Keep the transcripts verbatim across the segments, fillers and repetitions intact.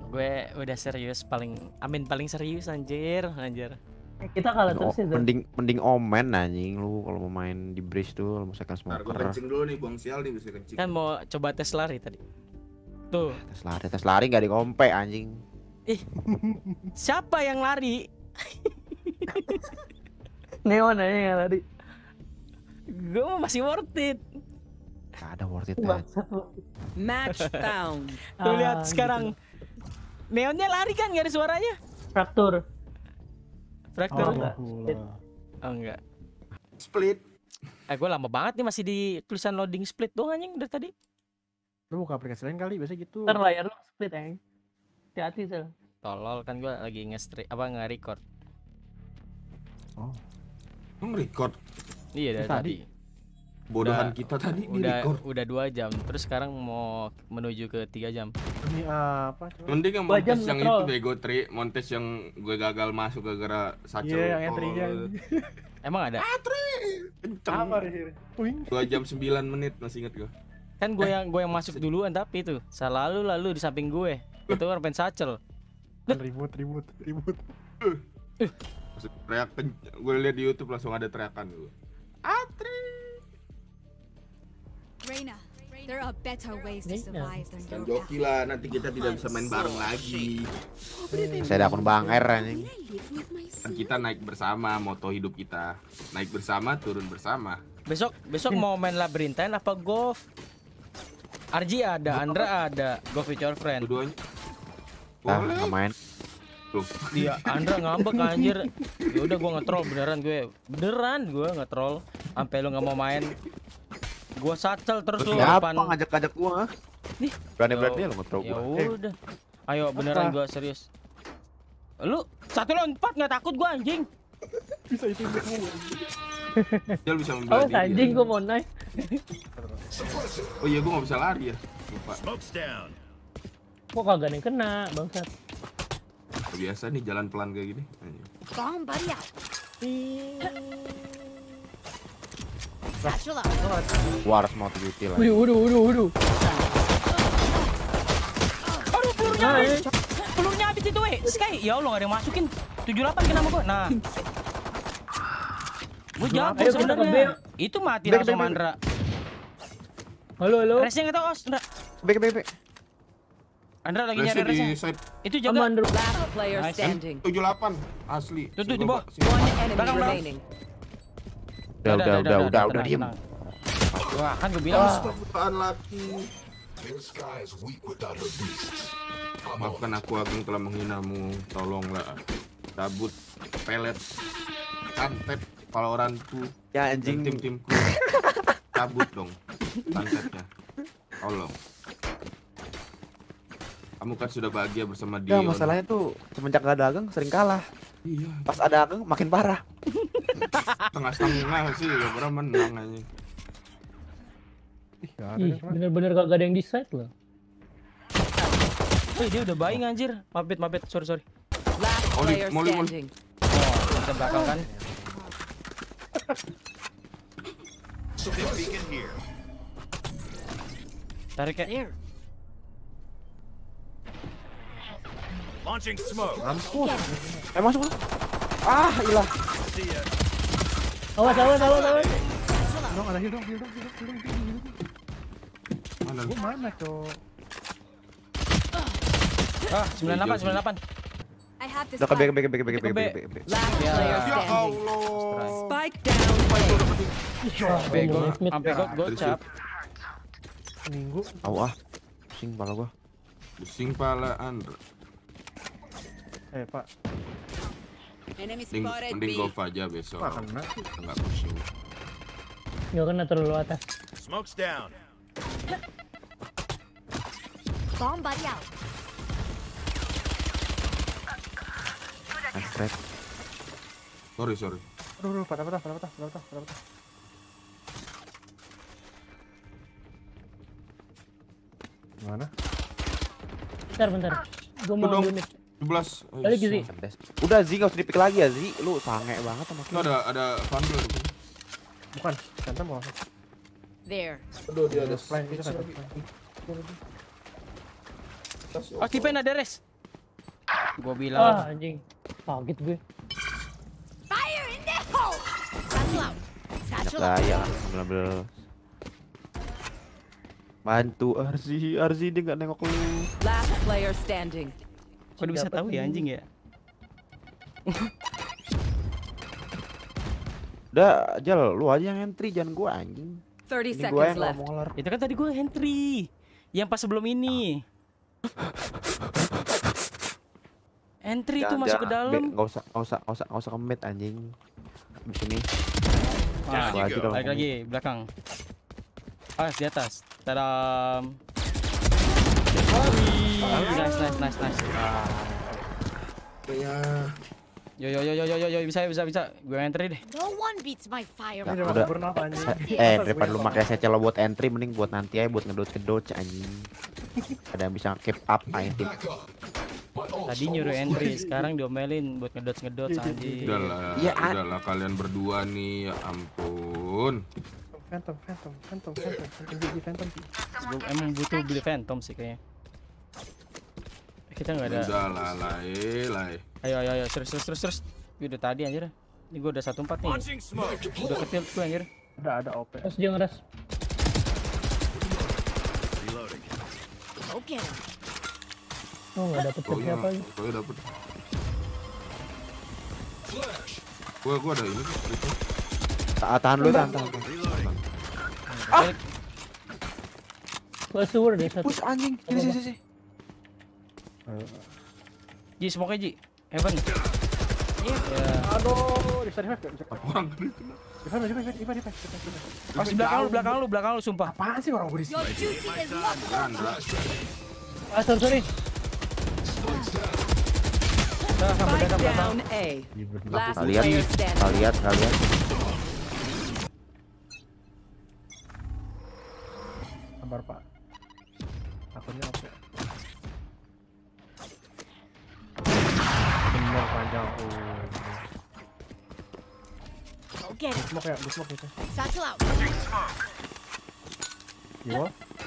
Gue udah serius, paling Amin paling serius anjir, anjir. Eh, kita kalah terus ya. Mending mending Omen anjing lu kalau mau main di bridge tuh, kalau mau second Ntar gua smoker. kencing dulu nih, buang sial nih bisa kencing. Kan mau coba tes lari tadi. Tuh. Tes lari, tes lari enggak di kompe anjing. Ih. Siapa yang lari? Neon aja yang lari. Gue masih worth it. Gak ada worth it. Bangsat lu. Match found. Tuh lihat Ah, sekarang. Neonnya lari kan, gak ada suaranya. Fraktur. Fraktur Oh, enggak. Oh enggak. Split. Eh gue lama banget nih masih di tulisan loading split doang anjing dari tadi. Lu buka aplikasi lain kali, biasa gitu. Ntar layar lu split ya. Hati-hati Sel. Tolol kan gue lagi nge-stream apa nge-record. Oh. Lu record Iya dari Tadi. tadi. bodohan Udah- kita tadi di Udah record. udah dua jam. Terus sekarang mau menuju ke tiga jam. Ini apa? Coba. Mending yang Dua jam montes yang ngetrol. itu bego tri, montes yang gue gagal masuk gara-gara sacel. Iya, yang entry-nya. Emang ada? Kenceng. Apa di sini? Puing. dua jam sembilan menit masih inget gue. Kan gue yang gue yang masuk duluan tapi itu selalu lalu di samping gue. Itu orang pengen sacel. Ribut, ribut, ribut. Maksud teriak gue lihat di YouTube langsung ada teriakan gue. Atri. Reina, there are better ways to survive than Dan your joki lah, nanti kita tidak bisa main bareng lagi. Saya ada akun Bang R anjing. Kan kita naik bersama, moto hidup kita. Naik bersama, turun bersama. Besok besok mau main Labyrinthine apa golf? Arji ada, Andra ada, go with your friend. Keduanya. Nah, Boleh. nggak main. Tuh. Iya, Andra ngambek anjir. Ya udah gua nge-troll beneran gue. Beneran gua nge-troll sampai lu nggak mau main. Gua sacel terus lu Siapa depan. ngajak-ngajak gua? Nih. Berani-berani lu nge-throw Ya gua. udah. Ayo beneran gua serius. Lu satu lawan empat nggak takut gua anjing. Bisa itu semua. Dia bisa membela Oh, diri. anjing gua mau naik. Oh iya, gua nggak bisa lari ya. Lupa. Kok kagak ada yang kena, bangsat. Biasa nih jalan pelan kayak gini. bomb buddy out. Satchel up. Gua harus mau duty lah. Waduh, waduh, waduh, waduh. Aduh, pelurunya habis. Pelurunya habis itu, weh. Sky, ya Allah gak ada yang masukin. tujuh delapan kena sama gua. Nah. Gua jago Ayo kita ke sebenarnya. B. Itu mati B, langsung B, B. Mandra. Halo, halo. Resnya enggak tahu, Os. Andra. Bek bek bek. Andra lagi nyari Resnya di resnya. side Itu jaga. Aman, Dru. Last player Nice. standing. tujuh delapan asli. Tuh, tuh, di bawah. Sini. One enemy Belakang, belakang. remaining. Udah udah udah udah udah tenang, diem. tenang. Wah, kan gua bilang. Apaan laki? Maafkan aku Ageng telah menghinamu. Tolonglah. Cabut pelet. Santet Valorantu. Ya Dan anjing. tim-timku. Cabut dong santetnya. Tolong. Kamu kan sudah bahagia bersama dia. Ya masalahnya tuh semenjak gak ada Ageng sering kalah. Iya. Pas ada Ageng makin parah. Tengah-tengah sih gak pernah menang aja. Ih, gak ada Ih, yang kena. bener-bener kagak ada yang di side loh. Wih, dia udah buying anjir. Mabit, mabit. Sorry, sorry. Last Molly, player Molly, Molly. standing. Oh, bisa belakang kan. Tarik ya. There. Mampus. Eh masuk masuk. Ah, ilah. Awas, awas, awas, awas. Dong, ada heal dong, heal dong, heal dong, heal dong, heal dong. Mana lu? Gua mana, Cok? Ah, sembilan delapan, sembilan delapan. I have this. Udah ke bek spot. bek bek bek bek bek bek. Last Ya. player Ya standing. Allah. Spike down. Sampai gua, Smith. sampai gua gocap. Minggu. Au ah. Pusing kepala gua. Pusing pala Andra. Eh, Pak. Enemy Mending, spotted mending B. golf aja besok. Pak kena. Enggak pusing. Nggak kena terlalu atas. Smoke's down. Bomb buddy out. Nice trade. Sorry, sorry. Aduh, aduh, patah, patah, patah, patah, patah, patah, patah, patah. Mana? Bentar, bentar. Gua mau Dong. ambil mid. tujuh belas. Balik Gizi. Udah Zi nggak usah dipik lagi ya Zi. Lu sange banget sama Itu ada ada vandal di sini. Bukan, Phantom mau. There. Aduh, dia ada Flank, kita ada flank. Oh, Tipen ada res. Gua Ah bilang anjing. Kaget gue. Fire in the hole! Satchel out! Satchel out! Gaya kan sembilan belas. Bantu Arzi, Arzi dia nggak nengok lu. Last player standing. kok dia bisa tahu ya anjing ya? Udah, Jal, lu aja yang entry jangan gua anjing. thirty Ini gua seconds yang left. ngomong ngelar. Itu kan tadi gua entry. Yang pas sebelum ini. Entry itu Jangan- masuk ke jangan, dalam. Be, nggak usah, nggak usah, nggak usah, nggak usah kemit anjing. Di sini. Nah, Gua aja kalau balik ngomong. lagi belakang. Ah, di atas. Tadam. Nice, nice, nice, nice. Ya. Yo yo yo yo yo yo yo bisa bisa bisa. Gue entry deh. No one beats my fire. Ya, Ini udah. udah apa anjing? Eh, daripada lu pakai secel buat entry, mending buat nanti aja buat ngedot-ngedot anjing. Ada yang bisa keep up main tim. Tadi nyuruh entry, sekarang diomelin buat ngedot-ngedot anjing. Udahlah, Ya, ah. udahlah kalian berdua nih, ya ampun. Phantom, Phantom, Phantom, Phantom, Phantom, Gigi, Phantom. Gue emang butuh beli Phantom sih kayaknya. Eh, Kita nggak ada. Udahlah, lai, lai. Ayo ayo ayo terus terus terus terus. Gue udah tadi anjir. Ini gue udah satu empat nih. Udah ketilt gue anjir. Ada ada O P. Terus dia ngeras. Go get him. Oh nggak dapet Pokoknya, siapa lagi. pokoknya dapet. Gua, gua ada ini. Itu. Ta- Tahan dulu, tahan, tahan. tahan. Balik. Gua sewer deh satu. Push anjing. Sini, sini, sini. Ji smoke Ji. Heaven. Ya. Aduh, bisa revive gak? Bisa Orang gede kena. revive, revive, revive, revive, revive. Pas di belakang lu, belakang lu, belakang lu sumpah. Apaan sih orang gue di Your duty is not Anda. Ah sorry sorry. Nah, sampai Spike datang belakang. down A. Last Kalian, player standing. kalian, kalian. Sabar pak. Akunnya O P. Bener panjang. Oh. Go get him. Smoke ya, gue smoke gitu. Satchel out. Yo.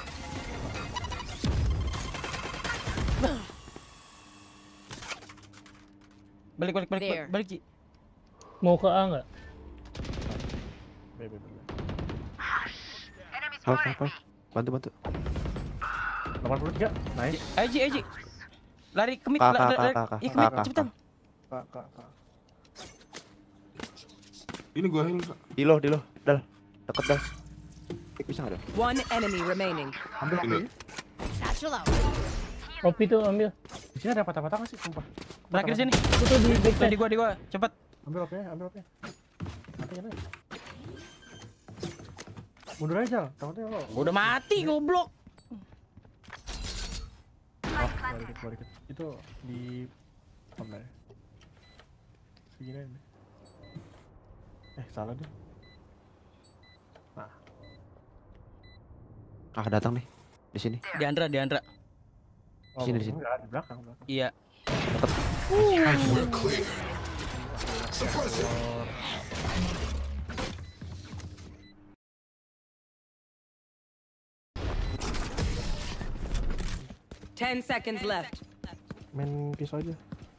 Balik balik balik There. balik, balik Ji. Mau ke A nggak? B, B, B. Halo, halo. Bantu, bantu. delapan puluh tiga. Nice. Ayo Ji, ayo Ji. Lari ke mid, Kak, la- kak, la- kak, lari- kak, ih, ke kak, mid, kak, cepetan. Kak, kak, kak. Ini gua heal, Kak. Di lo, di lo. Dal. Deket dal. Eh, bisa nggak dal? One enemy remaining. Ambil Ini. ini. Satchel out. Kopi tuh ambil. Di sini ada patah-patah nggak sih? Sumpah. Terakhir sini. Itu tuh di Tuh, backside. di gua, di gua. Cepet. Ambil O P, ambil O P. Mati kan? Mundur aja, takutnya lo. Gua udah mati goblok. Oh, balik dikit, balik dikit. Itu di apa ya? Segini aja. Eh, salah deh. Nah, Ah, datang nih. Di sini. Di Andra, di Andra. oh, Sini, sini. enggak, di belakang, belakang. Iya. Ten seconds left. Main pisau aja.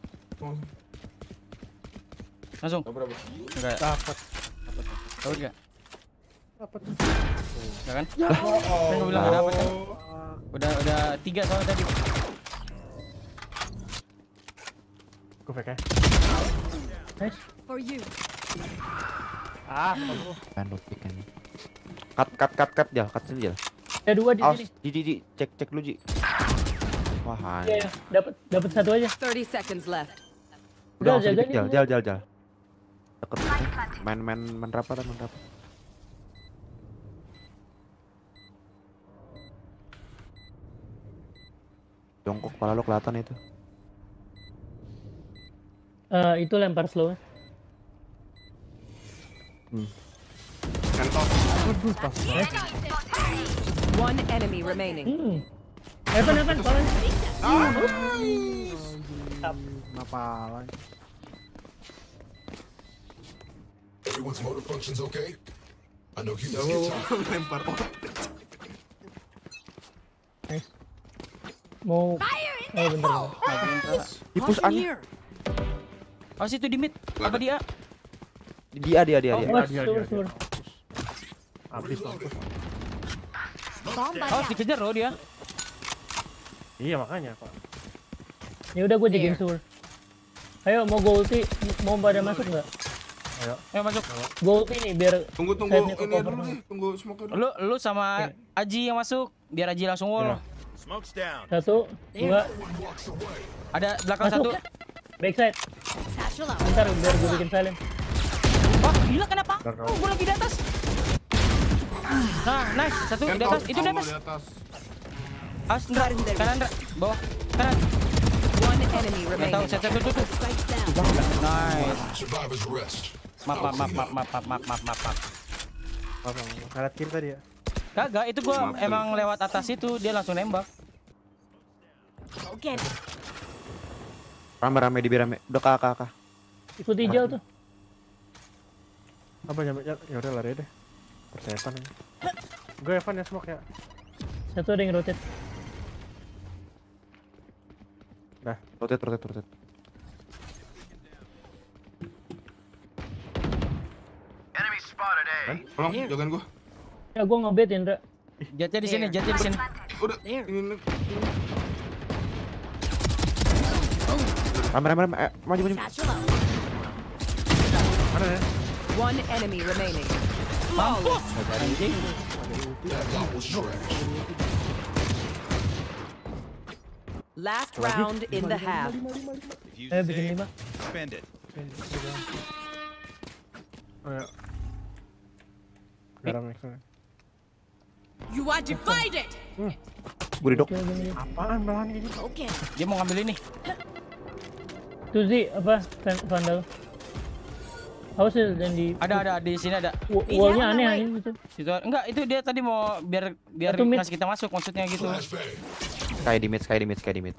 Langsung. Berapa? Enggak. Dapat, Tahu enggak? dapat. Enggak kan? Lah, kan gua bilang enggak dapat kan. Udah udah tiga soalnya tadi. Gue fake ya. Nice. For you. Ah, bagus. Kan lo pick kan. Cut, cut, cut, cut. Jal, cut sini Jal. Ada dua di Awas, sini. Ji, Ji, Ji. Cek, cek lu Ji. Wah, Iya, anjing. iya. Dapat dapat satu aja. Thirty seconds left. Udah, Jal, langsung jaga di-pick, nih, Jal, Jal. Jal, Jal, Jal. Deket, deket. Main, main, main rapat, main rapat. Jongkok kepala lo kelihatan itu. Eh itu lempar slow. Kentok. One enemy remaining. Hmm. Evan Evan paling. Kenapa lagi? Everyone's motor functions okay? I know humans Gua get tired. lempar. Oh, Nice. Mau Oh bentar. Di push an. Oh situ di mid. Apa dia? Dia dia dia dia. Oh, dia, sur, dia, sur. Habis mampus. Bomb buddy Oh out. dikejar loh dia. Iya makanya pak. Ya udah gue jagain sur. Ayo mau go ulti, mau pada masuk nggak? Ayo. Ayo masuk. Go ulti nih biar Tunggu tunggu Side-nya ini ke dulu cover. nih, tunggu smoke dulu. Lu lu sama Aji yang masuk. Biar Aji langsung wall. Iya. Smoke's down. satu, dua, Ada belakang masuk. satu. Backside. Satchel out. Bentar biar gue bikin silent. Wah gila kenapa? Bentar, Oh gue lagi di atas. Nah nice satu Kan di atas. kau- Itu di kau atas. di atas. As Ndra. Kanan Ndra. Bawah. Kanan. One enemy Gak tahu remaining. saya tuh tuh tuh. Spikes down. Nice. Survivors rest. Maaf maaf maaf maaf maaf maaf maaf maaf maaf. Apa? Ngeliat kiri tadi ya. Kagak itu gua Maaf, emang lewat atas itu dia langsung nembak. Go get it. Rame rame di rame. Udah kakak kakak. Ikuti hijau tuh. Apa ya? Ya udah lari deh. Persetan aja. Gue Evan ya smoke ya. Satu ada yang rotate. Rotate rotate rotate. Kan? Tolong jagain gua. Ya gue ngebet Indra. Jetnya di sini, jetnya di sini. Udah. There. Ini nih. Rame rame rame. Eh, maju maju. Satchel out. Mana ya? One enemy remaining. Mampus. Anjing. That dot was trash. Last round in the half. If you Ayo bikin save, lima. spend it. Oh ya. Garam next one. You are divided. Gue didok. Apaan belahan ini? Go get it. Dia mau ngambil ini. Tuh Zi, apa? Van- Vandal. Awas ya dan di Ada ada di sini ada. wa- wallnya aneh aneh gitu. Situ enggak itu dia tadi mau biar biar Satu mid. ngasih kita masuk maksudnya gitu. Flashbang. Sky di mid, sky di mid, sky di mid.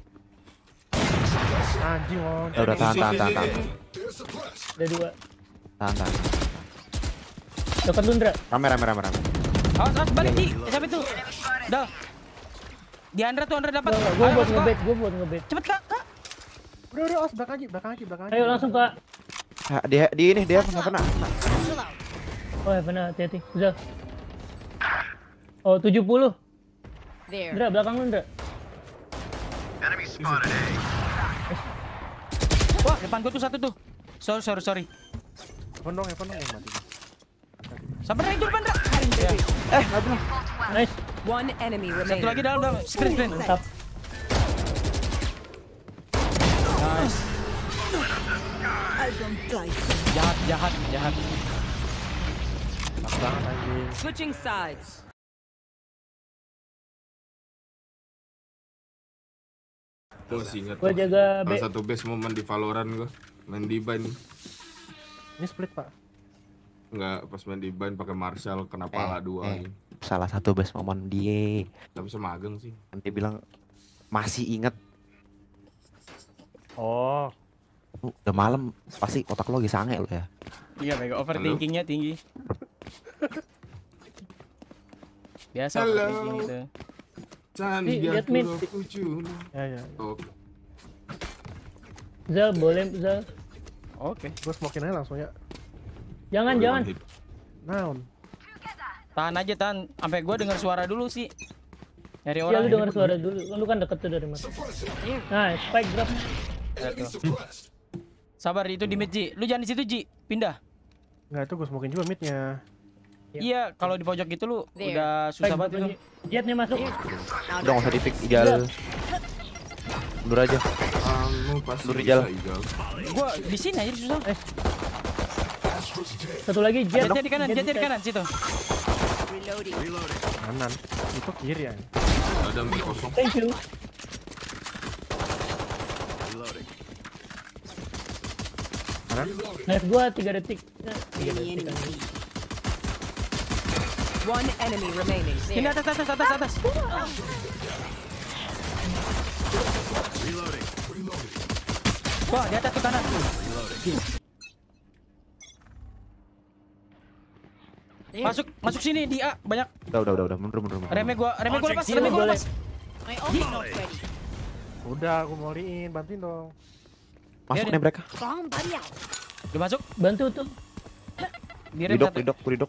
Anjing mau. Ya udah tahan tahan tahan tahan. They're suppressed. Ada dua. Tahan tahan. Dekat lu Indra. Rame rame rame rame. Awas awas balik Ji. Eh, siapa itu? Dah. Di Andra tuh Andra dapat. Gue Ayo, buat masuk, Kak. ngebet, gue buat ngebet. Cepet Kak, Kak. Udah udah os belakang aja, belakang aja, belakang aja. Ayo langsung Kak. Ah, dia di ini dia pernah pernah. Satchel out. Oh ya benar, hati-hati. Udah. Oh tujuh puluh. There. Indra belakang lu Indra. Wah, depan gua tuh satu tuh. Sorry sorry sorry. Evan dong, Evan dong yang mati. Sabar itu depan Ndra. Eh, enggak benar. Nice. One enemy Satu remaining. lagi dalam dalam screen screen. Mantap. Nice. Jahat jahat jahat. Pas banget anjing. Switching sides. Gua masih ingat. Gue jaga B. Salah satu best momen di Valorant gua. Main di ban. Ini split pak. Enggak, pas main di ban pakai Marshall kena pala dua eh. anjing. Salah satu best momen dia. Tapi sama ageng sih. Nanti bilang masih inget. Oh. Lu udah malam pasti otak lo lagi sange lo ya. Iya, mega overthinkingnya tinggi. Biasa Halo. overthinking gitu. Can Ih, biar lihat mid. tujuh. Ya ya. Oke. Zal boleh Zal. Oke. Gue smokein aja langsung ya. Jangan jangan. Naon. Tahan aja tahan. Sampai gua dengar suara dulu sih. Nyari Ya orang. lu dengar suara dulu. Lu kan deket tuh dari mana. Nah, spike drop. Enemy suppressed. Sabar itu di mid Ji. Lu jangan di situ Ji. Pindah. Enggak itu gue smokein juga midnya. Iya, kalau di pojok gitu lu There. udah Spike susah drop banget itu. lagi. Jet nih masuk. Udah nggak usah dipik Ijal. Mundur aja. Kamu pasti Lu bisa Rijal. Igal. Gua di sini aja susah. Eh, Satu lagi jet. jetnya di kanan, Jet jetnya di side. kanan situ. Reloading. Kanan. Itu kiri ya. Ada mid kosong. Thank you. Reloading. Kanan. Nice gua tiga detik. Nah, Enemy enemy C. One enemy remaining. Ini atas atas atas atas. Reloading. Wah, di atas tuh kanan. There. Masuk masuk sini di A banyak. Udah udah udah udah mundur mundur mundur. Remnya gua remnya gua lepas, remnya gua lepas. My ult's not ready. Udah, aku moliin, bantuin dong. Masuk Iya, nih mereka. Bomb buddy out. Dia masuk. Bantu tuh. Biarin Ridok, satu. ridok, ridok.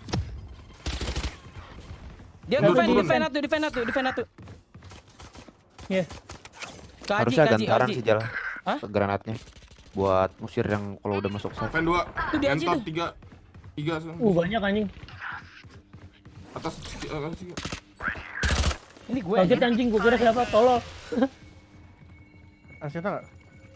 Dia Turun, defend, turun. defend satu, defend satu, defend satu. Iya. Kaji, Harusnya kaji, gantaran kaji. sih jalan. Hah? Granatnya. Buat musir yang kalau udah masuk site. Fan dua. Tuh, di aji Entot tuh. tiga. Tiga semua. Uh, banyak anjing. Atas atas tiga. Ini gue. Kaget anjing, gua kira siapa? Tolol. Asyata nggak?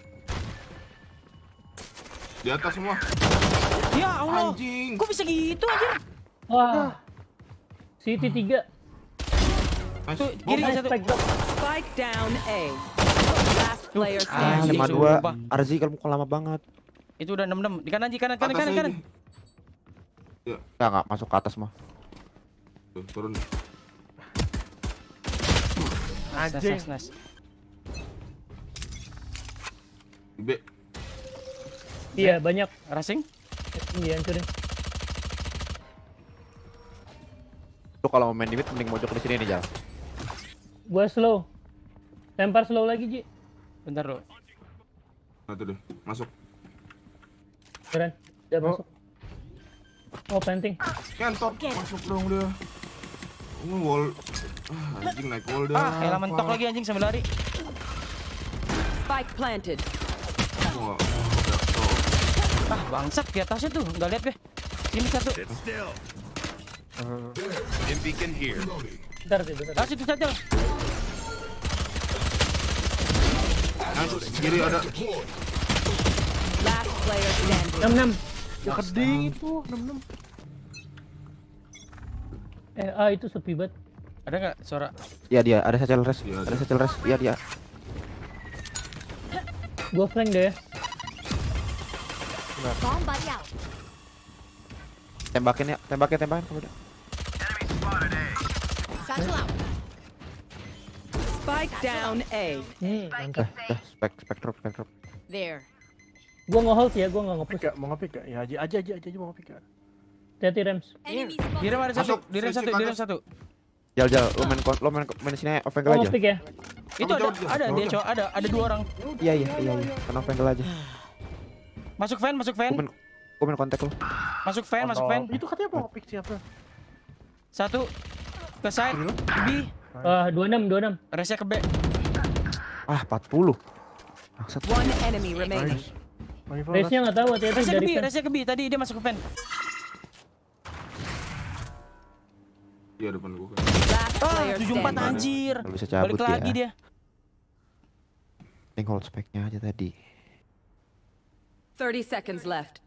Di atas semua. Ya Allah. Anjing. Kok bisa gitu anjir? Wah. City tiga. Nice. Tuh, kiri Nice satu. spike drop. Spike down A. Last player Ah, Ah, standing. lima Anjing, dua. sumpah. Arzi kamu kok lama banget. Itu udah enam enam. Di kanan, di kanan, kanan, kanan, Atasnya kanan. ini. Enggak, enggak masuk ke atas mah. Tuh, turun. Nice, Anjing. nice, nice. Di B. Iya, banyak. Racing? Iya, hancurin. Lu kalau mau main di mid mending mojok di sini nih, Jal. Gua slow. Lempar slow lagi, Ji. Bentar lo. Nah, tuh deh. Masuk. Keren. Udah masuk. Oh, planting. Kentot. Masuk dong dia. Ini wall. Ah, anjing naik wall dia. Ah, elah mentok lagi anjing sambil lari. Spike planted. Wah. Ah, bangsat di atasnya tuh. Enggak lihat gue. Sini satu. Sit still. Dim beacon here. Bentar sih, bentar. Ah, situ saja. Nice. Kiri ada. Last player standing. enam enam. Ya keding itu, enam enam. Eh, ah itu sepi banget. Ada nggak suara? Iya dia, ada satchel res. Iya, Ada ada. satchel res. Iya dia. Gua flank deh ya. Bomb buddy out. Tembakin ya, tembakin, tembakin kamu udah. Satchel out. Spike down A. Hmm, mantap. Eh, dah, spek, spektrum, spektrum. There. Gua nge-hold ya, gua nggak Ngepick nge-push. gak? Mau ngepick gak? Ya aja aja aja aja aja mau ngepick gak? Hati-hati Rams. Enemy Di rem ada satu, Masuk. di rem Switch satu, ke di rem atas. satu. Jal, jal, lo main, kon- lo main, main sini off angle Oh, aja. nge-pick ya? Itu ada, ada dia cowok, ada, ada dua orang. Iya, iya, iya, iya. Main off angle aja. Masuk fan, masuk fan, Gue main, gue main kontak lo. masuk fan, masuk fan. Itu katanya mau ngepick siapa? Satu ke side, B, Ah, dua enam, dua enam. resnya ke B. Ah, empat puluh. Maksud. One enemy remaining. Main Race-nya nggak tahu, hati-hati Resnya ke dari B, fan. resnya ke B. Tadi dia masuk ke fan. Iya depan gua. Last Ah, player tujuh empat standing. anjir. Nggak bisa cabut Balik lagi ya. dia. Ini hold speknya aja tadi. Thirty seconds left.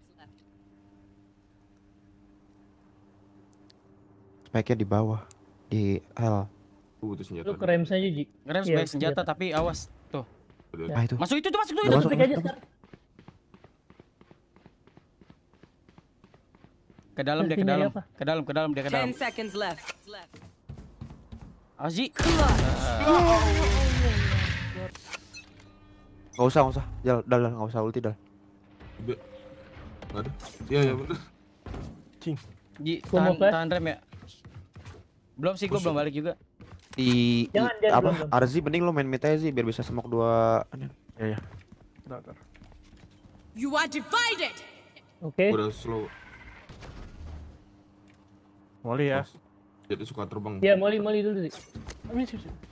Speknya di bawah. Di L. Uh, itu senjata. Lu ke Rams aja, Ji. Ngerem Iya, sebagai senjata, tapi awas. Tuh. Ah itu. Masuk itu tuh, masuk tuh. Udah itu. masuk. Pick aja sekarang. Ke dalam dia, ke Ultinya dalam. apa? Ke dalam, ke dalam dia, ke dalam. Ten seconds left. Azi. Gak usah, gak usah. Jal, dal, dal, gak usah ulti dal. B. Nggak ada. Iya, iya bener. Ji, Gua mau tahan, flash. tahan rem ya. Belum sih, gua belum balik juga. Di, di Jangan, jangan, apa? belum, belum. Arzi mending lo main mid aja sih biar bisa smoke dua. Ya ya. Bentar, bentar. You are divided. Oke. Gua udah slow. Molly ya. Jadi suka terbang. Ya, molly molly dulu sih. Amin sih. sih.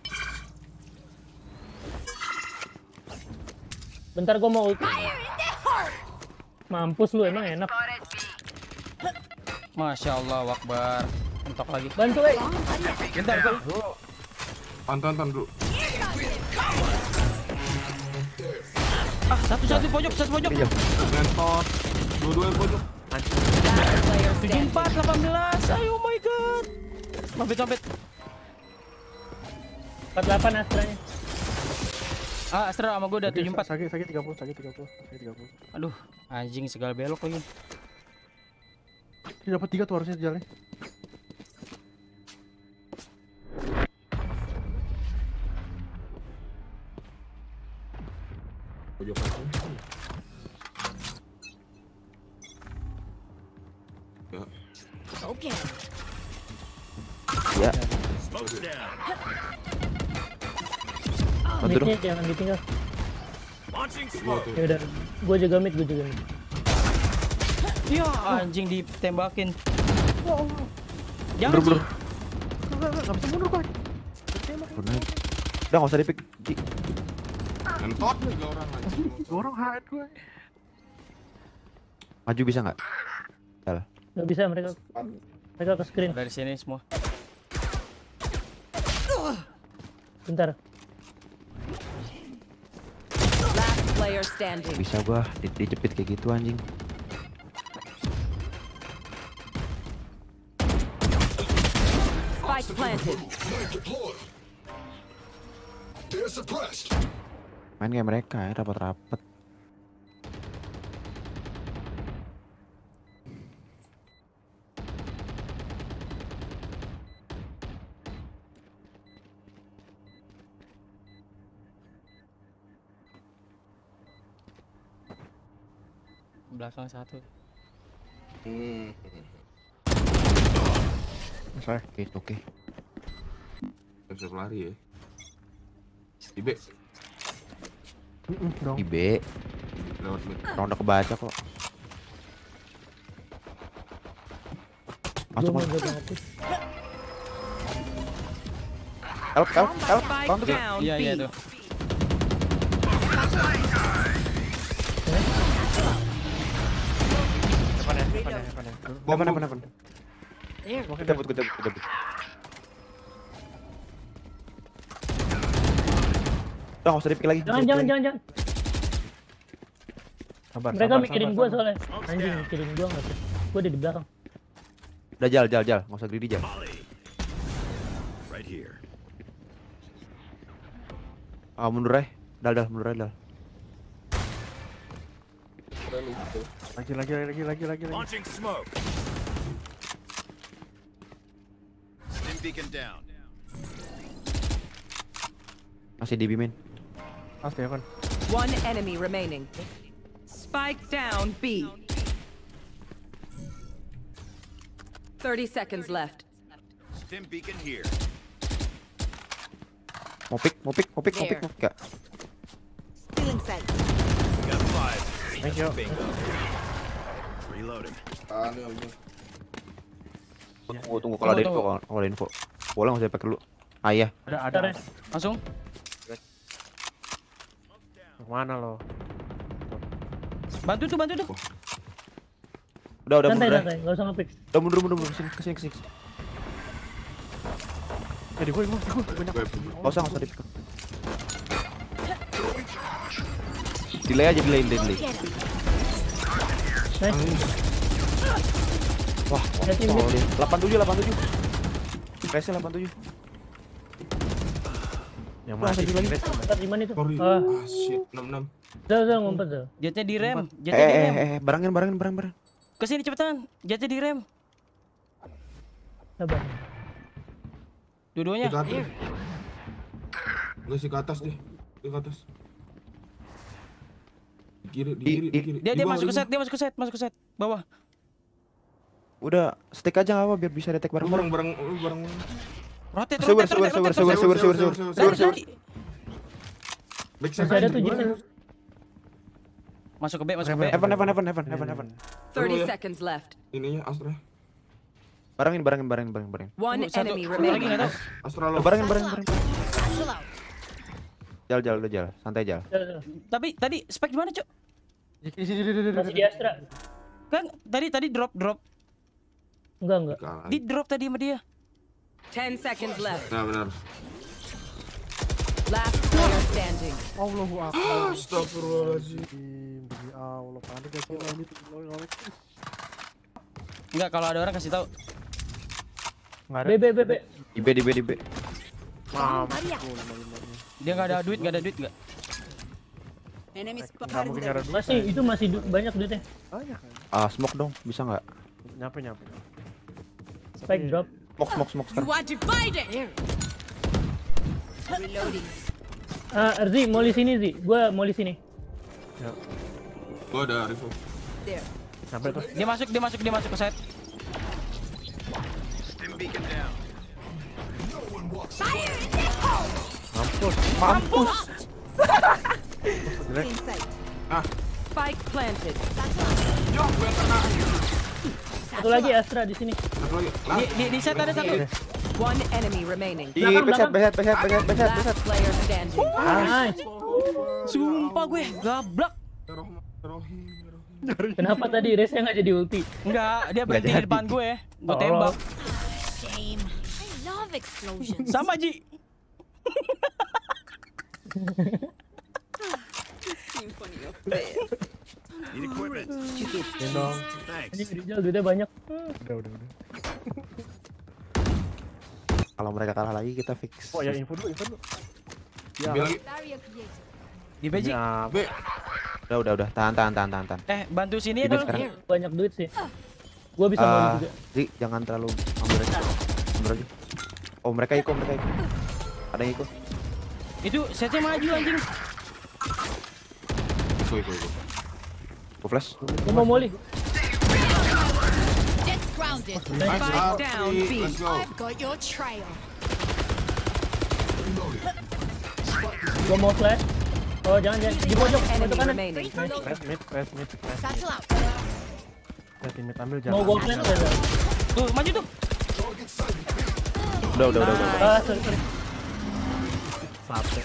Bentar gua mau ult. Mampus lu, emang enak. Masya Allah, Akbar. Entok lagi. Bantu, eh. Bentar, gua. Pantan tan dulu. Ah, satu-satu pojok, satu pojok. Iya. Ngentot. Dua-duanya pojok. Last player tujuh standing. empat, delapan belas. Ayo, oh my god. Mampet, mampet. empat delapan Astranya. Ah, Astra sama gua udah tujuh empat. Sakit sakit tiga puluh, sakit tiga puluh, sakit tiga puluh. Aduh, anjing segala belok lagi. Dia dapat tiga tuh harusnya jalannya. Pojok satu. Ya. Okay. Ya. Smoke's down. Bantu dong. Midnya jangan ditinggal. Launching Gua smoke. tuh. Ya udah, gua jaga mid, gua jaga mid. Iya, anjing ditembakin. Jangan Bro, bro. sih. Enggak, enggak bisa mundur gua. Bro, naik. Udah nggak usah dipik. Ji. Entot tiga orang aja. Dua orang hide gue. Maju bisa nggak? Dal. Gak bisa, mereka mereka ke screen. Dari sini semua. Bentar. Last player standing. Bisa gua di- dijepit kayak gitu anjing. Spike planted. Knife deployed. They're suppressed. Main kayak mereka ya, rapat-rapat. Belakang satu. Hmm. Saya. Oke, oke. Gak bisa lari ya. I B Heeh, dong. I B. lewat mid. Orang udah kebaca kok. Masuk, Gua mau masuk. jaga mati. Help, help, help. Spike Tolong tuh. down Iya, iya B. tuh. Depan ya, depan ya, depan ya. Depan, depan, depan. Kita but, kita but, kita but. Udah nggak usah dipik lagi. Jangan, jangan, jangan, jangan. Sabar, Mereka sabar, mikirin sabar, gua sabar. soalnya. Anjing, mikirin gua enggak sih. Gua ada di belakang. Udah jal, jal, jal. Nggak usah greedy jal. Molly. Right here. Ah, mundur aja. Dal, dal, mundur aja, dal. Lagi, lagi, lagi, lagi, lagi, lagi. Launching smoke. Stim beacon down. Masih di bimin. Pasti ya kan. One enemy remaining. Spike down B. thirty seconds left. Stim beacon here. Mau pick, mau pick, mau pick, mau pick, mau pick. Nggak. Stealing sight. Got five. Thank you. Bingo. Reloading. Tahan ya Allah. Tunggu, tunggu. Kalau ada Tunggu, info, kalau kalau ada info. Boleh nggak usah pakai dulu. Ah iya. Ada, ada. Bentar ya. Langsung. Mana lo? Bantu tuh, bantu tuh. Udah, udah Santai, mundur aja. santai. Enggak usah nge-pick. Udah mundur, mundur, mundur. Sini, kesini, kesini. Eh, di gue, di gue, di gue, banyak. Gue Nggak usah, nggak usah dipik. Delay aja, delay, delay, delay. Nice. Wah, Hati tolol mid. dia. delapan tujuh, delapan tujuh. Pressnya delapan tujuh. Yang Udah, mati satu lagi. Chris. Bentar, di mana itu? Sorry. Ah, Ah shit. enam enam. udah, udah ngumpet tuh. Jetnya di rem, Eh, jetnya di eh, rem. eh, eh, barangin, barangin, barang, barang. Kesini cepetan, jetnya di rem. Sabar. Di Dua-duanya. ke atas. Gue sih ke atas deh. Dia ke atas. Di kiri, di Di- kiri, di di- kiri. Dia Di dia bawah, masuk di ke set, bawah. dia masuk ke set, masuk ke set. Bawah. Udah, stick aja nggak apa biar bisa detect Lu bareng-bareng. bareng, bareng, lu bareng. Rotate, Sewer, rotate, sewer, rotate, sewer, rotate. sewer, sewer, sewer, sewer, sewer, sewer, sewer. Lari, lari. Back Masih ada tuh jetnya. Masuk ke B, masuk ke B. Evan, Evan, Evan, Evan, Evan, Evan. thirty ya. seconds left. Ininya Astra. Barengin, barengin, barengin, barengin, barengin. One Tunggu, satu, enemy satu lagi remaining. nggak tahu. Astra lo. Barengin, barengin, barengin. Satchel out. Jal, jal, udah jal, santai jal. Udah, udah. Tapi tadi spek di mana, Cuk? Di sini, di sini, di Masih sini. di Astra. Kan tadi tadi drop drop. Enggak, enggak. Kalah. Di drop tadi sama dia. Ten seconds left. Nah benar. Last player standing. Allahu Akbar. Astagfirullahaladzim. Demi Allah, panik gak sih ini? Enggak, kalau ada orang kasih tahu. Enggak ada. B, B, B, B. Di B, di B, di B. Dia nggak ada duit, nggak ada duit nggak. Enemy Nggak spotted mungkin there. nyara dulu. Masih, itu masih du- banyak duitnya. Banyak. Ah, smoke dong, bisa nggak? Nyampe, nyampe. Spike drop. Smoke, smoke, smoke You sekarang. are divided. Reloading. Ah, Zi, mau di sini, Zi. Gua mau di sini. Gua ada rifle. There. Nyampe tuh. Dia masuk, dia masuk, dia masuk ke set. Stim beacon down. Fire in the hole. Mampus Mampus. Inside. Ah, Spike planted. yo, gue kena. Satu lagi Astra di sini. Satu lagi. Lah, Di di di set ada satu. One enemy remaining. Di Belakang, beset, belakang. beset, beset, beset, beset, beset. Last player standing. Nice. Sumpah gue gablak. ya Rohim, ya Rohim, ya Rohim. Kenapa tadi Resnya nggak jadi ulti? Enggak, dia berhenti di jadi. depan gue. Gue Oh. tembak. Shame. I love explosions. Sama Ji. Need equipment. Gendong. Thanks. Ini Rizal duitnya banyak. Udah, udah, udah. Kalau mereka kalah lagi kita fix. Oh ya, info dulu, info dulu. Ya, Dia lagi. Barrier created. Di B Ji. ya, B. Udah, udah, udah. Tahan, tahan, tahan, tahan, tahan. Eh, bantu sini ya Ini dong. sekarang. Banyak duit sih. Gua bisa Eh, mau juga. Zi, jangan terlalu ambil aja. Ambil aja. Oh, mereka ikut, mereka ikut. Ada yang ikut. Itu setnya maju anjing. Ikut, ikut, ikut. Gua flash. Gua mau molly. Jet's grounded. Nice, Spike Apri. down B. Let's go. I've got your trail. Gua mau flash. Oh jangan jangan di pojok, Enemy pojok kanan. remaining. press mid, press mid, press. Satchel out. Ya, timit ambil Mau jangan. gua flash Rizal. Tuh, maju tuh. Udah, udah, udah, udah. udah. Ah sorry sorry. Sate.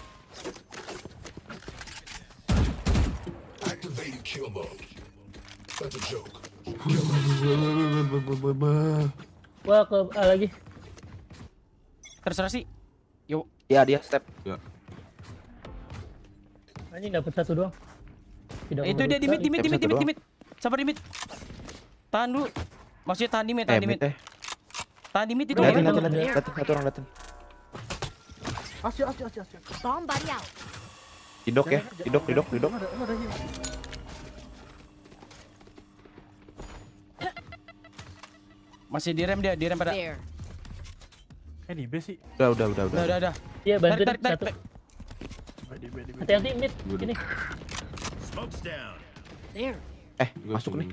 Activating kill mode. That's a joke. Gua ke A lagi. Terserah sih. Yuk. Ya, dia step. Ya. Anjing dapat satu doang. Tidak Itu dia di mid, di mid, di mid, di mid, di mid. Sabar di mid. Tahan dulu. Maksudnya tahan di mid, Eh, tahan di mid mid. teh. Tahan di mid itu. Liatin, ya. liatin, liatin. Liatin, satu orang liatin. Asyik, asyik, asyik, asyik. Bomb buddy out. Didok ya, didok, didok, didok. Ada, ada heal. Masih direm dia, direm pada. There. Eh di B sih. Udah, udah, udah, udah. Udah, udah, udah. Iya Tarik, bantuin tarik, tarik. satu. tarik. Di B, di B. Hati-hati mid. Ini. Smoke's down. There. Eh, Gua masuk sini. nih.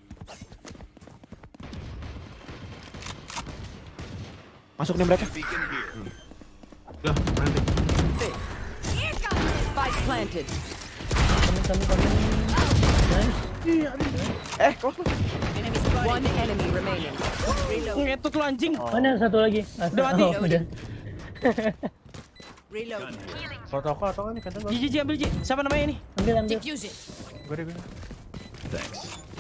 Masuk nih mereka. Beacon here. Ya, nanti. Here comes. Spike planted. Kami kami kami. Nice. Eh, close lu. Enemy spotted. One enemy remaining. Reload. Ngetut lu anjing. Mana satu lagi? Astra. Udah mati. Oh, udah. Reload. Protokol atau enggak nih Phantom? Ji, Ji, Ji, ambil Ji. Siapa namanya ini? Ambil ambil. Diffuse it. Gue deh, gue. Thanks.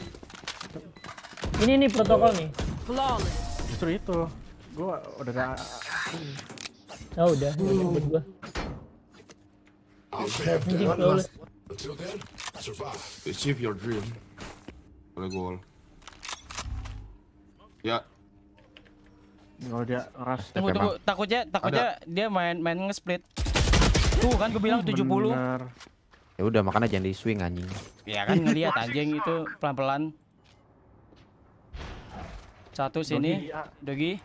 Ini nih protokol nih. Flawless. Justru itu. Gue udah ada. Oh udah. Udah buat gua. I'll say I've Anjing done. flawless. Until then, survive. Achieve your dream. Boleh gol. Ya, Kalau dia rush. Tunggu, emang. tunggu. Takutnya, takutnya dia main main nge-split. Tuh kan gue bilang tujuh puluh. Bener. Ya udah, makanya jangan di swing anjing. Ya kan ngelihat anjing itu pelan-pelan. Satu sini, Dogi, ah. Dogi.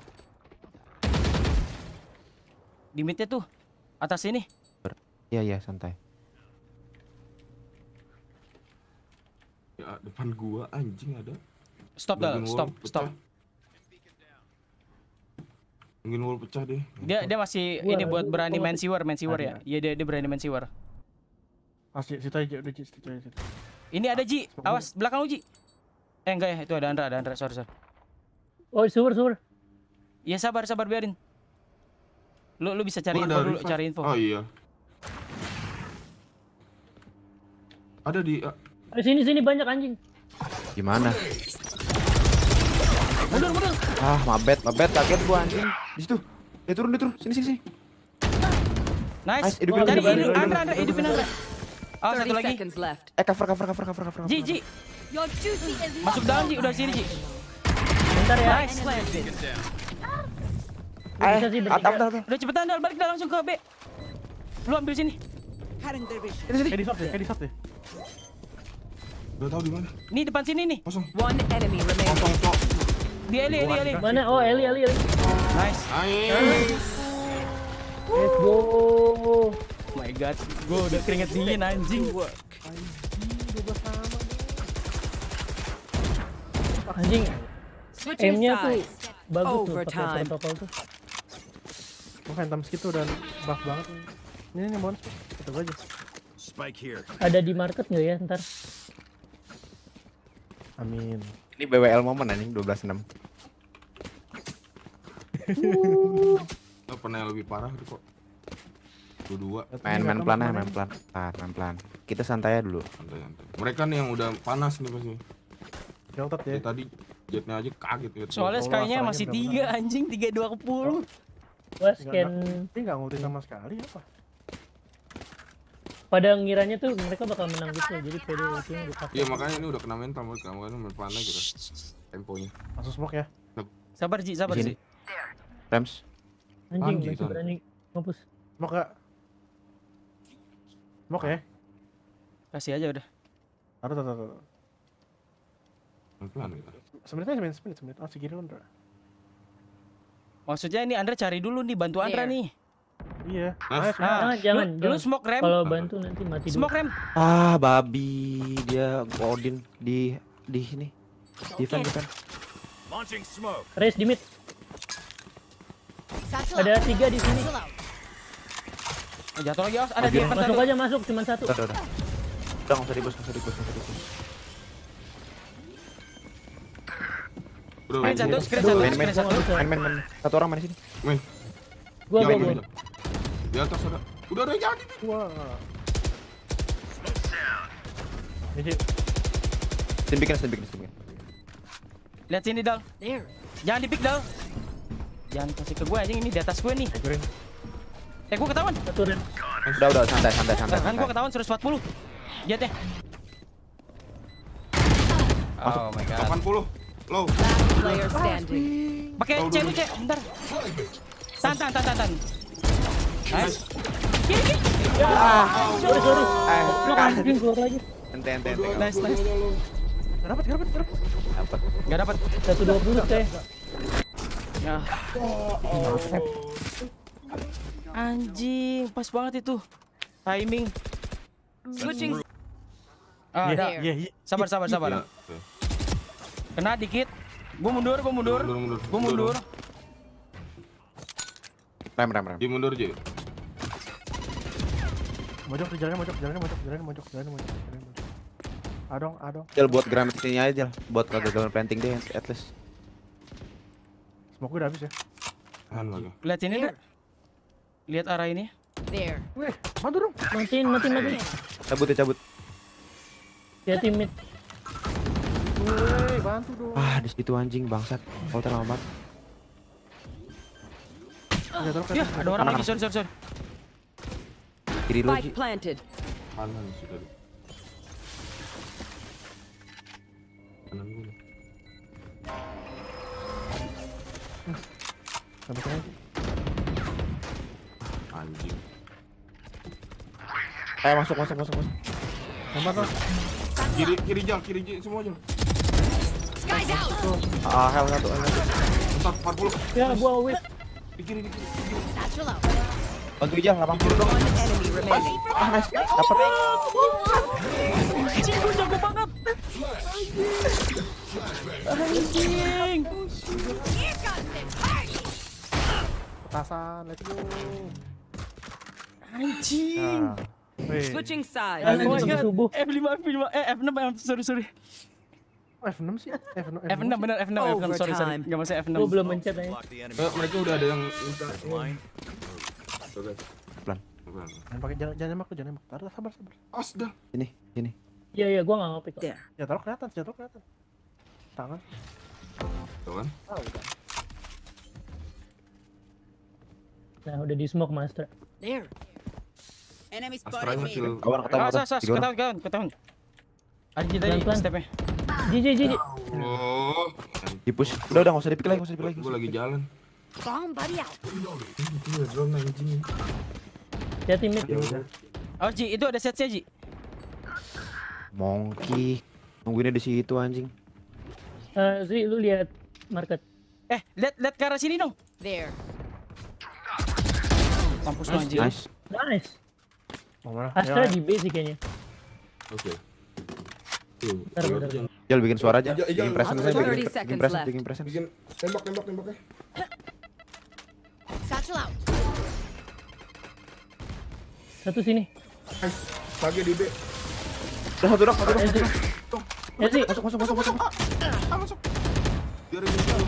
Di midnya tuh. Atas sini. Iya, iya, santai. ya depan gua anjing ada. Stop dah, Mungkin stop, wall stop. pecah. Mungkin wall pecah deh. Dia dia masih Gua- ini buat gua- berani gua main mati. siwer, main siwer ya. Ada. Iya dia dia berani main siwer. Asli, situ aja udah situ aja situ. Ini ada Ji, awas belakang lu Ji. Eh enggak ya, itu ada Andra, ada Andra, sorry sorry. Oh super super. Ya sabar sabar biarin. Lu lu bisa cari Gua info ada dulu, revive. cari info. Oh iya. Ada di ah, Di sini sini banyak anjing. Gimana? Mundur mundur. Ah, mabet, mabet, kaget gua anjing. Di situ. Dia turun, dia turun. Sini, sini, sini. Nice. Nice, hidupin, Cari hidupin, hidup hidupin. Andra, Andra, hidupin Andra. Oh, satu thirty lagi. seconds left. Eh, cover, cover, cover, cover, cover. Ji, Ji. Your duty is Masuk dalam Ji, udah sini Ji. Bentar ya. Nice. Planted. Beacon down. Eh, Bisa sih at, bertiga. at, at, at. Udah cepetan Dal, balik dah langsung ke B. Lu ambil sini. Sini, sini. Eh di shot deh, eh di shot deh. udah tahu di mana. Nih depan sini nih. Kosong. One enemy remaining. Kosong, Cok. Di Eli, Eli, Eli. Mana? Oh Eli Eli Eli. Nice. Ayo. Let's go. Oh my god, gua udah keringet dingin anjing. Anjing. Switching Aimnya tuh sides. bagus tuh pakai Overtime. protokol tuh. Gue Phantom skill tuh udah buff banget nih. Ini nih bonus. Kita aja. Spike here. Ada di market nggak ya ntar? Amin. Ini B W L momen anjing dua belas enam. Lo pernah yang lebih parah tuh kok. Dua-dua. Main main pelan aja, main pelan. Pelan, main pelan. Kita santai aja dulu. Santai-santai. Mereka nih yang udah panas nih pasti. Deltat ya. Ya, tadi jetnya aja kaget gitu. Soalnya Sky-nya masih tiga anjing, tiga dua ke puluh. Gua scan. Ini nggak ngulti sama sekali apa? Pada ngiranya tuh mereka bakal menang gitu, jadi pede ultinya dipakai. Iya makanya ini udah kena mental mereka, makanya main pelan aja gitu. Temponya. Langsung smoke ya. Sabar Ji, sabar Di sini. Ji. Rams. Anjing, Anjing, masih kan. berani ngapus. Smoke gak? Smoke ya? Kasih aja udah. Taruh, taruh, taruh. Pelan gitu. Semenit aja, semenit, semenit, semenit. Oh, segini Andra. Maksudnya ini Andra cari dulu nih, bantu Andra There. nih. Iya. Nah, Nice, Ah, jangan, Lu, lu jangan. smoke rem. Kalau bantu nanti mati dulu. Smoke rem. Ah, babi dia Odin di di sini. Defend, defend. Launching smoke. Race di mid. Satchel Ada out. tiga di sini. Satchel out. Oh, jatuh lagi, Os. Ada di event Masuk tadi. aja masuk, cuma satu. Udah, udah, udah. Udah nggak usah dibus, nggak usah dibus, nggak usah dibus. Udah, Screen udah, satu, udah. screen satu, Main, main, screen satu. main, main, main. Satu orang main di sini. Main. Gua Jangan, gua gua. jangan. Di atas ada. Udah udah jangan di Wah. Ini Tim bikin, tim bikin, tim bikin. Lihat sini, Dal. There. Jangan dipik, Dal. Jangan kasih ke gue anjing, ini di atas gue nih. green. Eh, gue ketahuan. Satu rem. Udah, udah, santai, santai, santai. Kan gue santai. ketahuan seratus empat puluh. Lihat ya. Oh my god. delapan puluh. Low. Last player standing. Pakai C lu, C. Bentar. Tahan, tahan, tahan, tahan. Nice. Kiri, kiri. Sorry, sorry. Eh, Lu anjing keluar lagi. ente, ente, ente. Nice, nice. Gak dapet, gak dapet, gak dapet. Dapat. Gak dapat. satu dua puluh teh. Nah. Anjing, pas banget itu. Timing. Switching. Ah, ada. Iya, iya. Sabar, sabar, sabar. Ya, oke. Kena dikit. Gua mundur, gua mundur. Mundur, mundur. Gua mundur. Rem, rem, rem. Dia mundur aja. Mojok, jalannya mojok, jalannya mojok, jalannya mojok, jalannya mojok, jalannya mojok. Adong, adong. Jel buat gramit sini aja, Jel. Buat kegagalan planting deh, at least. Smoke gue udah habis ya. Tahan lagi. Lihat sini, Dek. Lihat arah ini. There. Weh, bantu dong. Matiin, matiin, matiin. Cabut ya, cabut. Hati mid. Weh, bantu dong. Ah, di situ anjing bangsat. Kau terlambat. Udah terus, Ya, ada orang lagi. Sorry, sorry, sorry. Kiri lu, Ji. Spike planted. Kanan sih tadi. Kanan gue. Sampai sini. Anjing. Eh, masuk, masuk, masuk, masuk. Tempat dong. Kiri kiri jal, kiri jal semua jal. Sky's out. Ah, hell satu, hell satu. Empat empat puluh. Ya, gua wait. Di kiri di kiri. Satchel out. Bantu Jal, delapan puluh dong. One enemy remaining. Ah, nice. Dapat. Anjing, gua jago banget. Anjing. Here comes the party. Petasan, let's go. Anjing. Nah. Weh. Switching sides. Oh my Sampai god. subuh. F lima, F lima, eh F enam, sorry, sorry. Oh, F enam sih. F enam. F enam bener, F enam, F enam, sorry, sorry. Overtime. Enggak maksud F enam. Gua belum mencet aja. Block the enemy. Eh, mereka udah ada yang minta. Line. Oke. Pelan. Pelan. Jangan pakai jangan jangan nembak tuh, jangan nembak. Taruh, sabar, sabar. As dah. Sini, sini. Iya, iya, gua enggak ngopi kok. There. Ya taruh kelihatan, jatuh kelihatan. Tangan. Tuh kan? Ah, udah. Nah, udah di smoke Master. There. Enemy spotted Astranya me. kill. Kawan ketemu. Ah, sas, sas, Tiga orang. ketahuan, ketahuan, ketahuan. Ada tadi Pelan-pelan. stepnya. J J J J. Oh. Di push. Udah, udah, nggak usah dipik lagi, nggak usah dipik lagi. Gue lagi jalan. Bomb buddy out. Ini drone anjing. Hati mid. Oh, Ji, itu ada setnya, Ji. Monkey. Nungguinnya di situ anjing. Eh, Zri, lu lihat market. Eh, lihat lihat ke arah sini dong. There. Mampus lu anjing. Nice. Nice. Mau mana? Astra Ya, di B sih kayaknya. Oke. Tuh. Bentar, bentar. Jal bikin suara aja. Ijal, Ijal, Bikin presence aja, thirty bikin, bikin seconds presence, left. bikin presence. Bikin tembak tembak tembak ya. Satchel out. Satu sini. Nice. Lagi di B. Udah satu dok, satu dok. Ezi. Ezi. Masuk, masuk, masuk, masuk. Ah, masuk. Biar ini dia.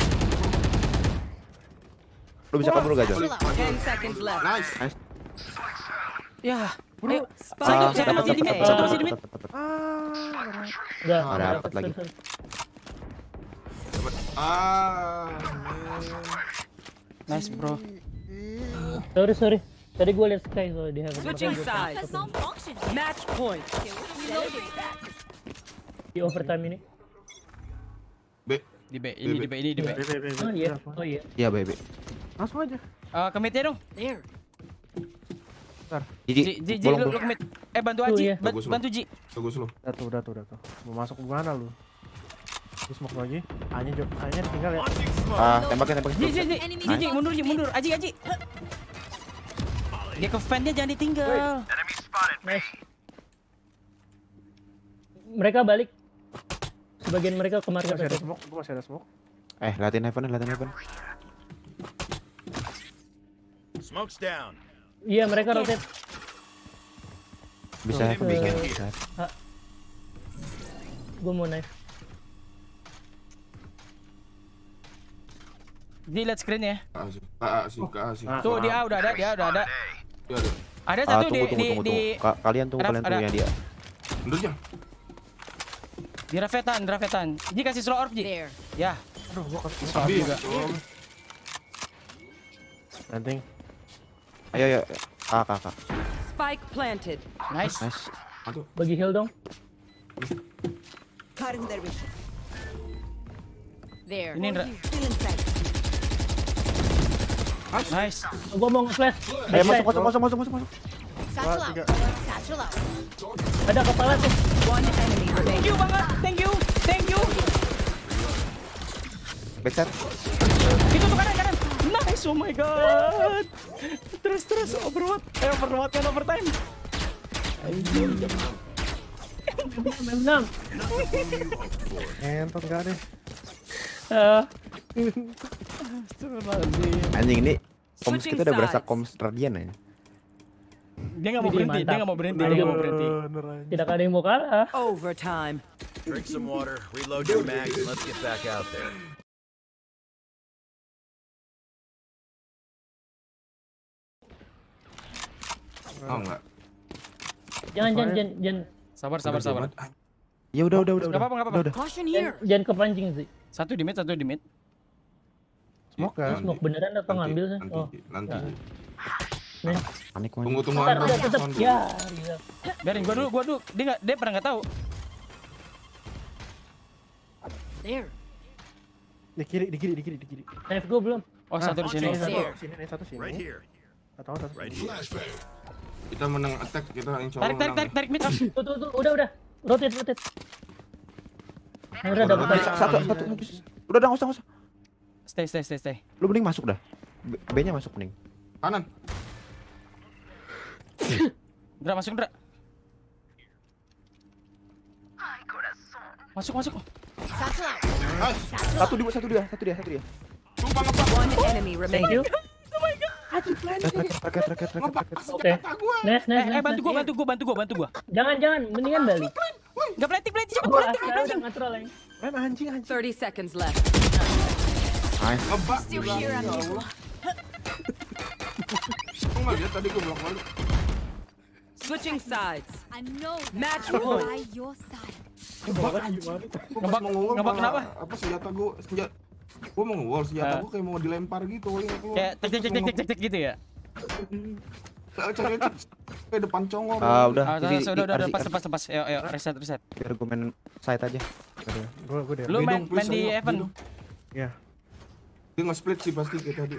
Lu bisa kabur gak, Jon? Ten seconds left. Nice. Nice. Ya, ayo. Spike Ah, Satu, satu down masih di A. mid, satu masih di mid. Dapat, dapat, dapat. Enggak, Ah, enggak dapat lagi. sorry. Dapat. Ah. Nice, bro. Sorry, sorry. Tadi gue liat Sky soalnya di heaven. Switching Makanya sides. That's non-function. Match point. Reloading. di overtime ini. B. Di B, ini di B, ini di B. Oh iya, oh iya. Iya, baby. Langsung aja. Eh, ke mid-nya dong. There. Jiji, Ji, Ji, Ji, bolong, lu, lu bolong. ke mid. Eh, bantu Tuh, Aji, iya. ban- Bagus lu. bantu Ji. Bagus lu. Udah tuh, udah tuh, udah tuh. Mau masuk ke mana lu? Di smoke lagi. Hanya jo, hanya tinggal ya. Launching smoke. Ah, tembakin, tembakin. Ji, Ji, Ji, Enemy Ji, Ji, mundur Ji, mundur. Aji, Aji. Dia ke fan-nya jangan ditinggal. Enemy spotted. Nice. Mereka balik. Sebagian mereka ke market. Masih ada smoke, gua masih ada smoke. Eh, liatin heaven, liatin heaven. Smoke's down. Iya, mereka rotate. Bisa heaven, bisa, bisa. Gue mau knife. Ji, lihat screen ya. Kasih. Kasih, kasih. Ah. Tuh, dia udah ada, dia udah ada. Ya ada. Ada Ah, satu di tunggu, tunggu, di tunggu, di tunggu. Ka- Kalian tunggu, Raf, kalian tunggu ada. ya dia. Mundurnya. di rafetan, rafetan. Ji kasih slow orb, Ji. There. Ya. Aduh, gua kasih Habis. juga. nanting. Ayo, ayo. Kak, kak, kak. Spike planted. Nice. Nice. Aduh. Bagi heal dong. Cutting their vision. There. Ini Indra. Still inside. Nice. Gue mau nge-flash. Ayo, masuk, masuk, masuk, masuk, masuk, masuk. Satchel out. Satchel out. Ada kepala tuh. One enemy Thank remaining. you banget. Thank you. Thank you. Backside. Itu tuh kanan, kanan. Nice. Oh my god. Terus, terus. Overwatch. Eh, overwatch kan overtime. Menang. Entot enggak deh. Eh, Anjing ini koms Switching kita udah berasa sides. koms radian ya. Dia nggak mau Widih, berhenti. Dia mantap. nggak mau berhenti. Dia nggak mau berhenti. Bener aja. tidak ada yang mau kalah. Overtime. Drink some water, reload your mags, and let's get back out there. Oh enggak. Jangan, jangan, jangan, jangan, Sabar, sabar, sabar. Ya udah, udah, udah. Nggak apa-apa, nggak apa-apa. Udah, udah. Caution jangan, here. jangan kepancing sih. Satu di mid, satu di mid. Smoke kan? Smoke beneran atau ngambil sih? Nanti, Oh, nanti. nih. Panik Tunggu, banget. tunggu. Ntar Ando. udah tetep. Ando. Ya, gila. Biarin gua dulu, gua dulu. Dia nggak, dia pernah nggak tahu. There. Di kiri, di kiri, di kiri, di kiri. Knife gue belum. Oh, satu di sini. Ini satu, Here. sini, ini satu sini. Right here. Atau satu. Right here. Flashbang. Kita menang attack, kita insya Allah Tarik, tarik, menang. tarik, tarik mid. Ah. Tuh, tuh, tuh, udah, udah. Rotate, rotate. Udah dapat Udah, lagi. Satu, satu, habis. Udah, udah, nggak usah, nggak usah. Stay, stay, stay, stay. Lu mending masuk dah. B- B-nya masuk mending. Kanan. Ndra, masuk, Ndra. Masuk, masuk. Satchel out. Nice. Satchel Satu out. dia, satu dia, satu dia, satu dia. Sumpah ngepak. One enemy Thank remaining. you. Terakhir, terakhir, terakhir, terakhir, Ngepak terakhir. Oke. senjata gua. Nice, Eh, nice, eh, nice. bantu gua, nice. bantu gua, bantu gua, bantu gua. Jangan, jangan. Mendingan balik. Nggak planting, planting, cepet, Gue planting. sekarang udah nge-troll ya. Man, anjing, anjing. Thirty seconds left. Nice. Ngebak. Still Gila, here, ya amigo. Allah. Kok nggak lihat tadi gua blok balik. Switching sides. I know that Match I'm point. by your side. Gua pas Ngebak- mau ngewall ngebak malah- kenapa? Apa senjata gua senjata gua mau ngewall senjata Ah. gua kayak mau dilempar gitu yang keluar. Kayak cek, cek, cek, cek, cek, cek gitu ya. Cek-cek kayak depan congor. Ah, udah. Ah, udah, Isi- udah, udah, udah, isi- pas, pas, pas. Ayo, ayo, reset, reset. Biar gue main side aja. Gua, gua deh. Lu main, Bidung, main please, di ayo, event. bidung. Ya, Dia nge-split sih pasti kayak tadi.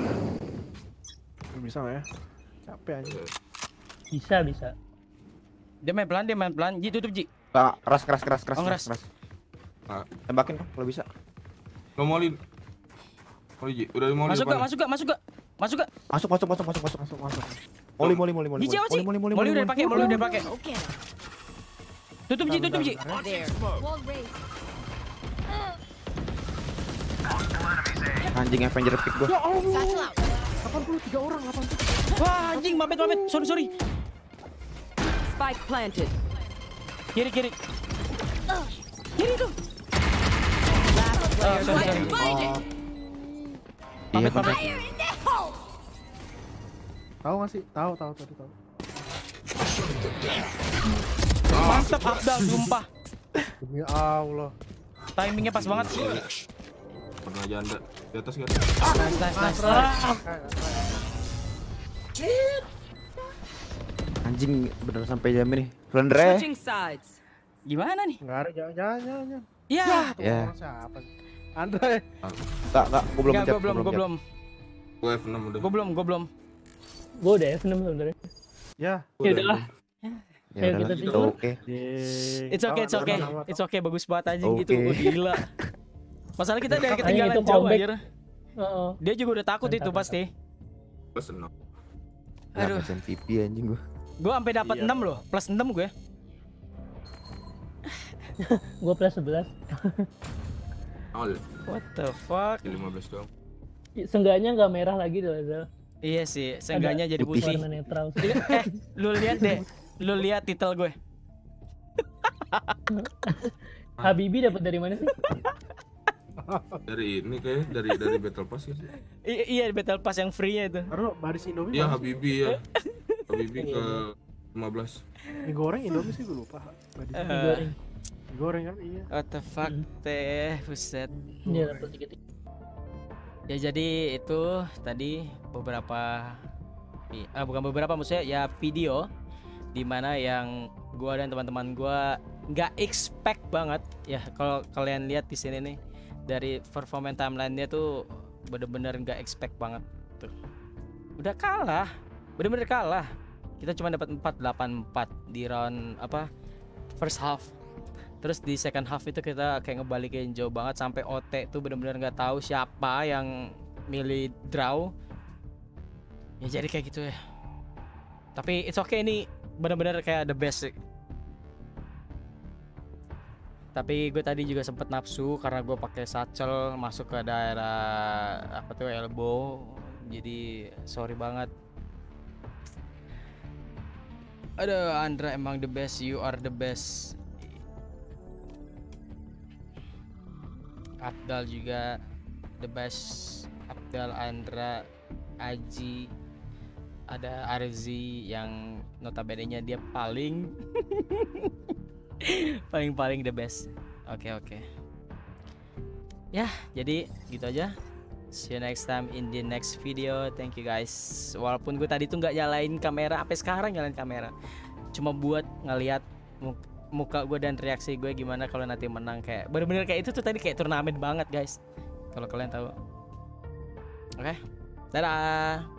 lu bisa nggak ya? Capek aja. Bisa, bisa. Dia main pelan, dia main pelan. Ji, tutup, Ji. Ah, keras, keras, keras, keras, Oh, keras, ngeras. keras. Nah, Tembakin dong kalau bisa. ngomolin. Oh iya, udah mau Masuk gak, masuk gak, masuk gak? Masuk gak? Masuk, masuk, masuk, masuk, masuk, Masuk, masuk. Moli, moli, moli, moli, Ji, jauh, Ji. moli, moli, Moli udah dipakai, Moli udah dipakai. Okay. Tutup, Ji, tutup, Ji. There. Smoke. Wall raised. Anjing Avenger pick gua. Satchel out. delapan puluh tiga orang, delapan puluh. Wah, anjing, mabet, mabet. Sorry, sorry. Spike planted. Kiri kiri. Kiri tuh. Last Oh, player sorry, sorry. standing. Find it. Iya, Pamit pamit. Fire in the hole. Tahu nggak sih? Tahu, tahu, tadi tahu. Mantap Abdal, sumpah. Demi Allah. Timingnya pas banget. Pernah janda di atas kan? Nice nice nice. Anjing bener sampai jam ini. Flendre. Switching sides. Gimana nih? Enggak ada, jangan, jangan, jangan. jangan. Ya. Ya. Orang siapa sih? Andre. Enggak, enggak, gua belum Enggak, mencet. gue belum, gue mencet. belum. Gue F enam udah. Gue belum, gue belum. Gue udah F enam sebenarnya. Ya. Ya udahlah. Ya Ayo udah, kita itu tidur. oke. Yeay. It's okay, it's Tahu, okay. tahu, tahu, It's okay, bagus banget aja Oke. gitu. Oh, gila. Masalah kita dari Makanya ketinggalan itu jauh comeback. anjir. Heeh. Dia juga udah takut Mantap, itu mantap. pasti. Plus enam. Aduh. Aduh. M V P anjing gua. Gue sampai dapat Iya. enam loh, plus enam gue. Gue plus sebelas. Nol. What the fuck? Di lima belas doang. Seenggaknya nggak merah lagi tuh Zal. Iya sih, seenggaknya jadi putih. putih. Warna netral. eh, lu lihat deh. Lu lihat titel gue. Habibi dapat dari mana sih? Dari ini kayak dari dari Battle Pass ya sih. I- iya Battle Pass yang free-nya itu. Baru baris Indomie. Iya baris. Habibi ya. Habibi ke lima belas. Mie goreng Indomie sih gue lupa. Baris. Eh. Mie goreng. Mie goreng kan iya. What the fuck teh, buset. Iya dapat dikit. Ya jadi itu tadi beberapa i- ah, bukan beberapa maksudnya ya video dimana yang gua dan teman-teman gua nggak expect banget ya kalau kalian lihat di sini nih dari performance timeline-nya tuh bener-bener nggak expect banget tuh. Udah kalah, bener-bener kalah. Kita cuma dapat empat delapan empat di round apa first half. Terus di second half itu kita kayak ngebalikin jauh banget sampai O T tuh bener-bener nggak tahu siapa yang milih draw. Ya jadi kayak gitu ya. Tapi it's okay, ini bener-bener kayak the best sih. Tapi gue tadi juga sempet nafsu karena gue pakai satchel masuk ke daerah apa tuh elbow. Jadi sorry banget. Aduh, Andra emang the best, you are the best. Abdal juga the best. Abdal, Andra, Aji, ada Arzi yang notabene-nya dia paling paling paling the best. Oke, oke. Ya, jadi gitu aja. See you next time in the next video. Thank you guys. Walaupun gue tadi tuh nggak nyalain kamera, sampai sekarang nyalain kamera, cuma buat ngeliat muka, muka gue dan reaksi gue gimana kalau nanti menang. Kayak bener-bener kayak itu tuh tadi kayak turnamen banget guys. Kalau kalian tahu. Oke, dadah.